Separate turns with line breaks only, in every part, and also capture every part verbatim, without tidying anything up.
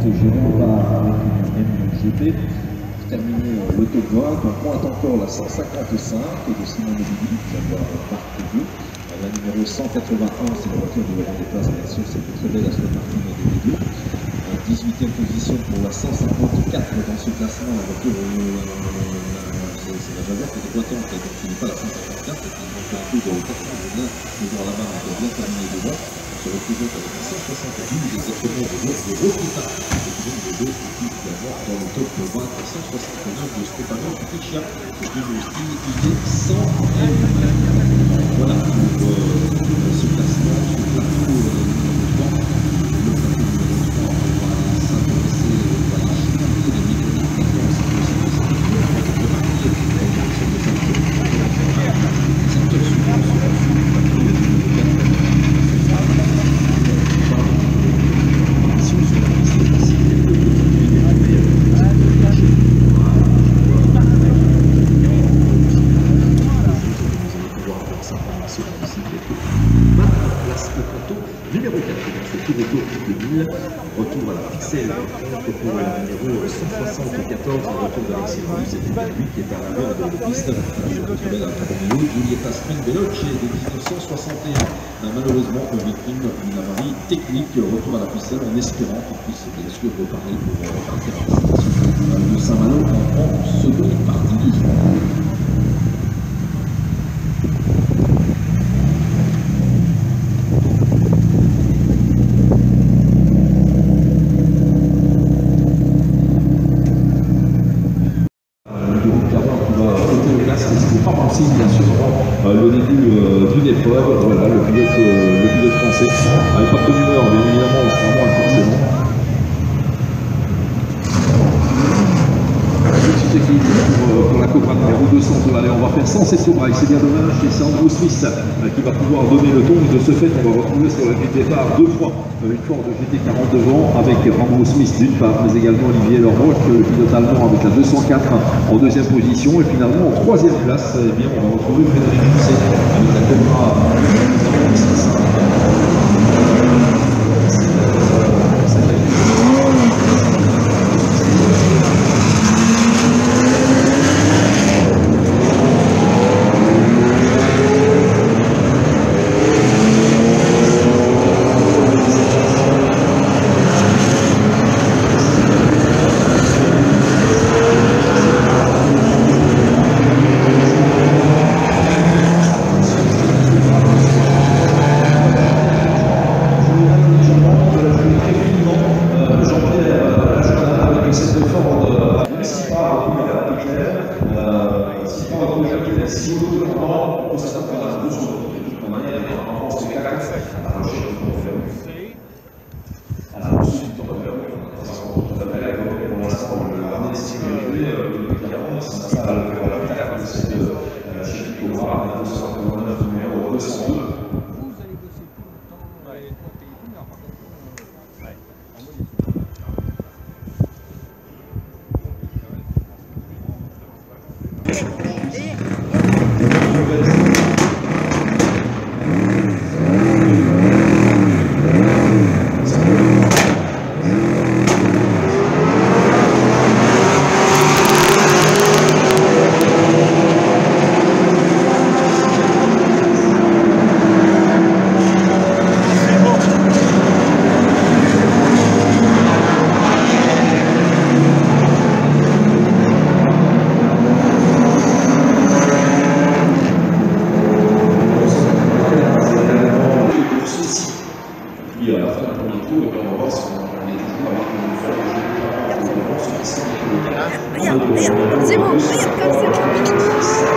Géron part avec une M G P. Terminé le top vingt, on pointe encore la cent cinquante-cinq de Simon Nobili, qui va avoir Marc deux. La numéro cent quatre-vingt-un, c'est la voiture de Laurent Desplaces, bien sûr, c'est très belle Aston Martin D V deux. dix-huitième position pour la cent cinquante-quatre dans ce classement, la voiture, euh, c'est la Jaguar qui est déboîtante, donc ce n'est pas la cent cinquante-quatre, et puis donc un peu de classement de bien, toujours là-bas, on peut bien terminer devant. On se retrouve donc avec cent soixante-douze exactement de Rosita, de deux équipes d'avoir dans le top vingt, cent soixante-neuf de Stefano Pichia, et de style il est cent un. Voilà pour euh, ce classement, ce plateau numéro trois. Le plateau numéro trois, on va s'intéresser, on va y chiffrer les mécaniques maintenant, c'est possible, c'est possible, on va remarquer le secteur suivant, sur le plateau numéro quatre. Sur la piste, c'est facile, le petit découpé avec le petit marché. Place au plateau numéro quatre dans ce tour autour de mille. Retour à la pixel pour la numéro cent soixante-quatorze, le retour de la série, c'était lui qui est arrivé en dehors de piste. Je retrouvais la Romeo Giulietta Spring Veloce de mille neuf cent soixante et un. Malheureusement, victime d'une avarie technique, retour à la pixel en espérant qu'il puisse bien sûr reparler pour repartir à la destination de Saint-Malo en seconde partie du jour. Bien sûr, euh, le début euh, d'une épreuve, voilà, le pilote, euh, le pilote français, avec pas de bonne humeur, mais évidemment, on sera moins forcément. Petite équipe pour, euh, pour la Cobra numéro deux cents, allez, on va faire sans cette Cobra, c'est bien dommage, et c'est Andrew Smith euh, qui va pouvoir donner le ton, de ce fait, on va retrouver sur la grille de départ deux fois une Ford G T quarante devant, avec Andrew Smith d'une part, mais également Olivier Lorbosch, le pilote allemand avec la deux cent quatre en deuxième position, et finalement en troisième place, eh bien, on va retrouver Frédéric Risset avec la Cobra numéro six.
C'est bon, regarde comme c'est.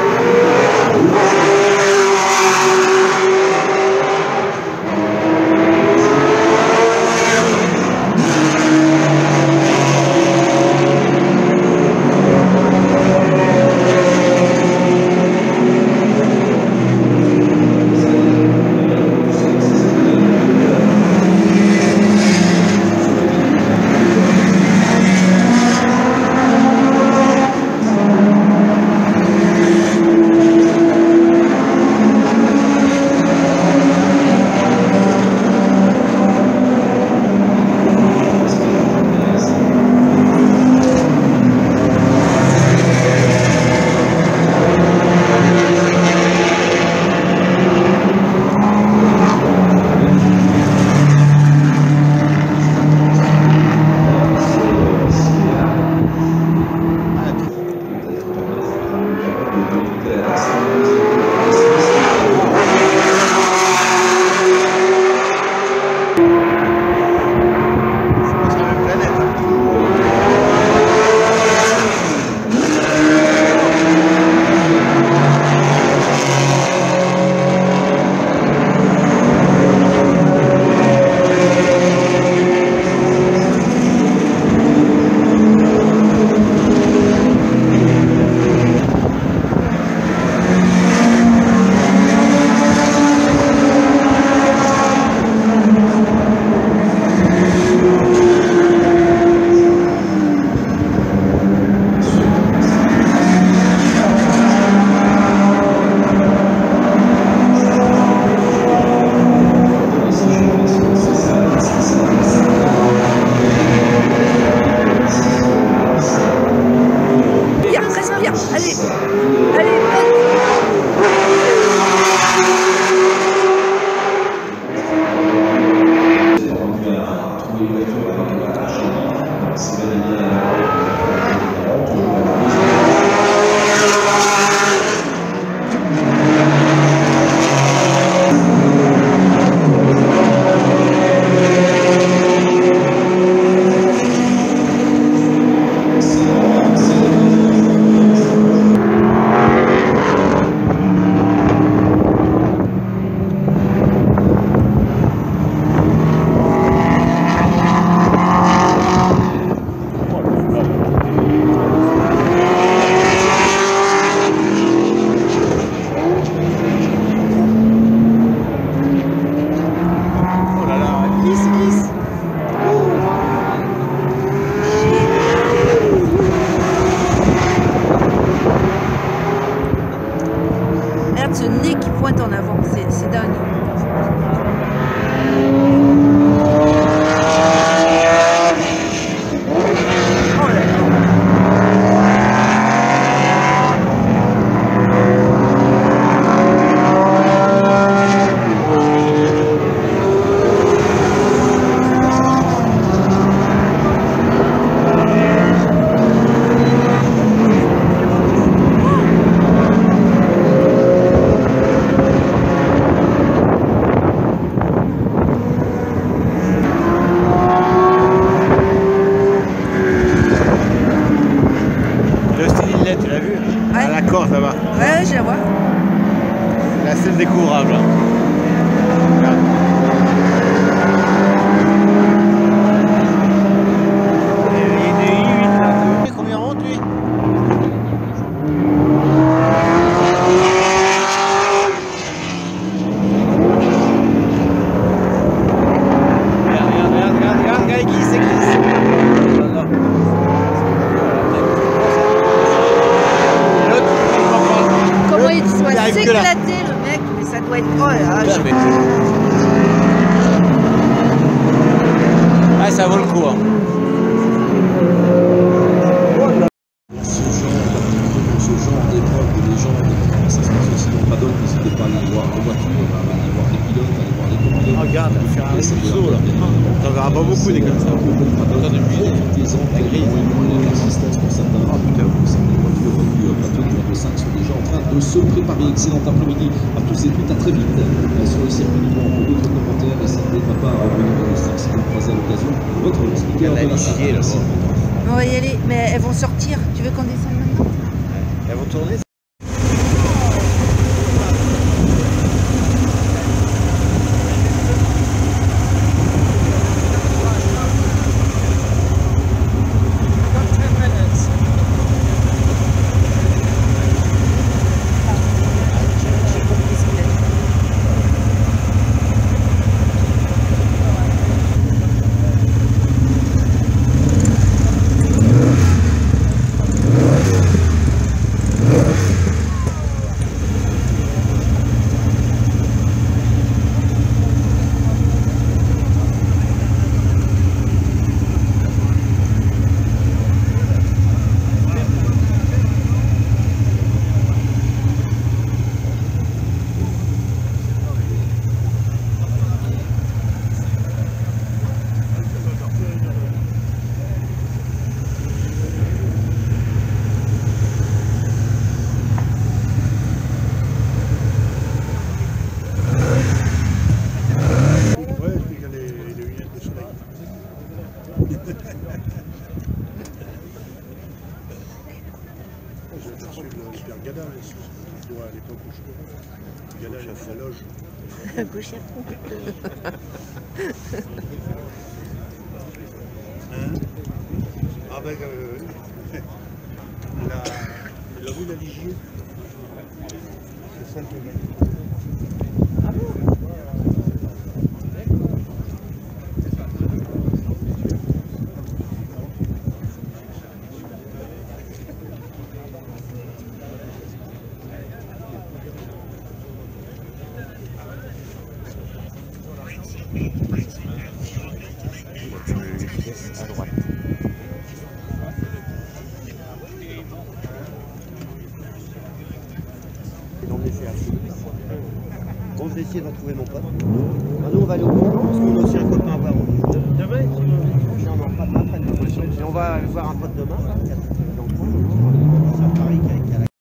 Corse là-bas.
Ouais, je la vois.
La seule découvrable. Hein.
S'éclater le mec, mais ça doit être... Oh là là, je...
Ah, ça vaut le coup. Hein.
Ce genre, ce genre d'épreuve de légende, ça se passe aussi dans Paddock, n'hésitez pas à aller voir les voitures, à aller voir les pilotes, à aller voir les copilotes.
Oh, regarde, faire un saut là. T'en verras pas beaucoup des comme ça.
Paddock, depuis des ans, la grille, l'existence pour certains. Ah putain, certaines voitures du plateau numéro cinq sont déjà en train de se préparer. Excellent après-midi à tous et toutes, à très vite sur le circuit du Mans pour d'autres commentaires. Et ça ne va pas revenir dans les cinq si vous croisez à l'occasion. Votre speaker de la salle.
On va y aller, mais elles vont sortir. Tu veux qu'on descende maintenant?
Elles vont tourner.
J'ai aperçu le père Gada, à l'époque où je Gada, il a sa loge. Hein? Ah ben, euh, la, la rue de la Ligier, c'est ça le problème. Ah bon?
À droite.
Bon, je vais essayer d'en trouver mon pote. Ah, nous, on va aller au pont parce qu'on a aussi un copain à voir. Demain, non, non, pas après. Mais on va voir un pote demain. Là, qui a dans le coin. C'est à Paris qui a, qui a la...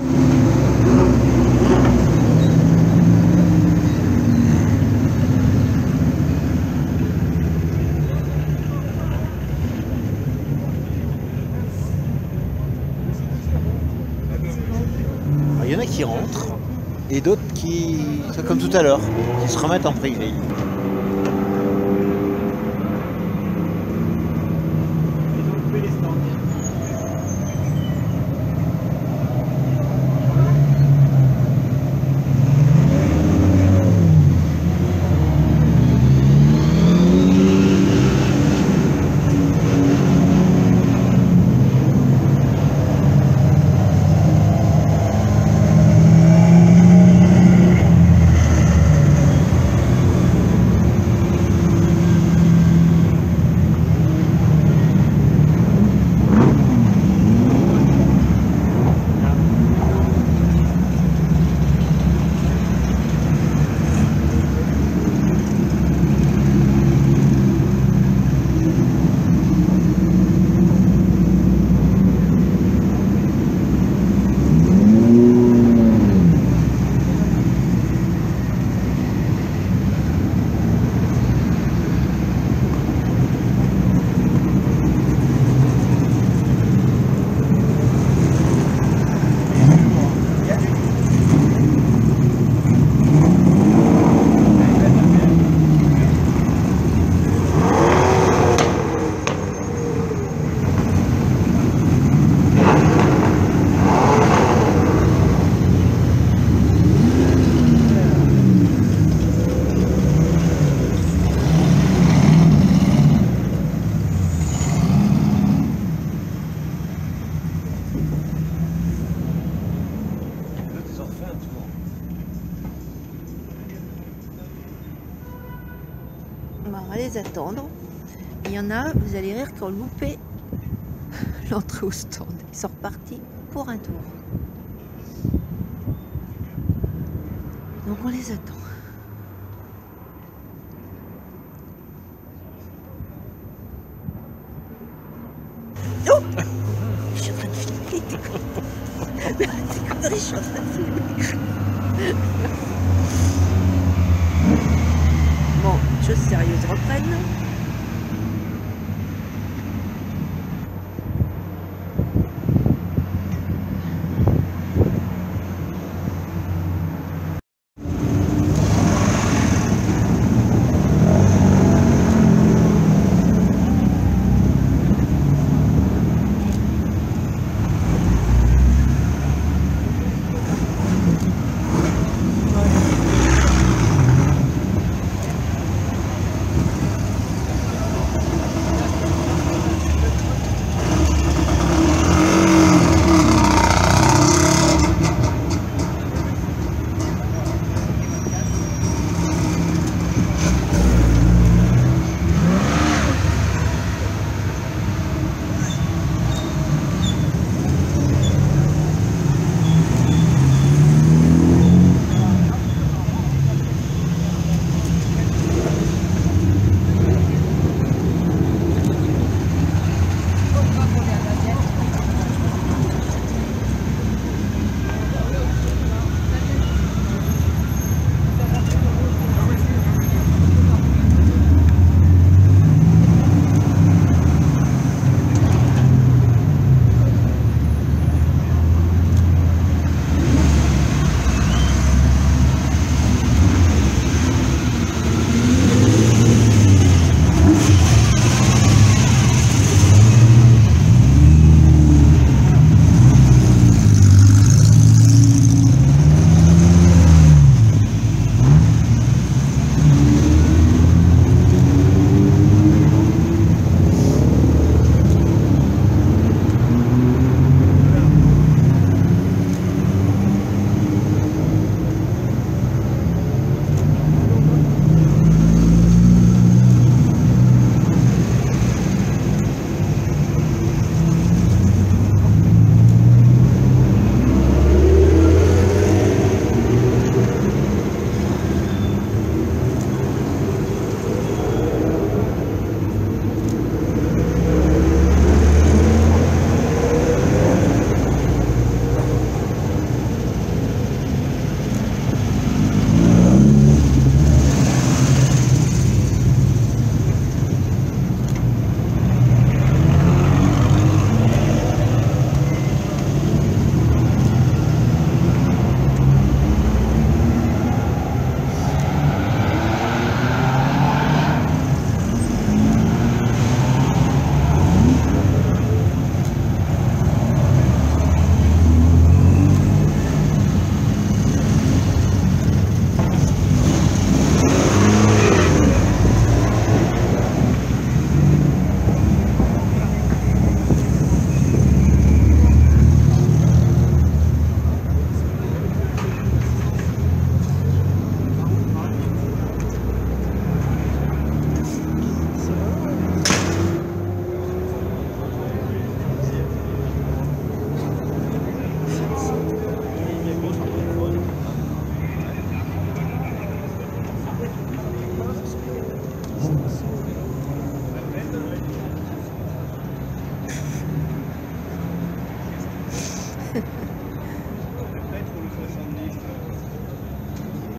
Il y en a qui rentrent et d'autres qui, c'est comme tout à l'heure, qui se remettent en pré-grille.
va les attendre. Il y en a, vous allez rire, qui ont loupé l'entrée au stand. Ils sont repartis pour un tour. Donc on les attend. Oh, je suis en train de filmer. Mais c'est conneries, je suis en train de filmer. Bon, choses sérieuses reprennent.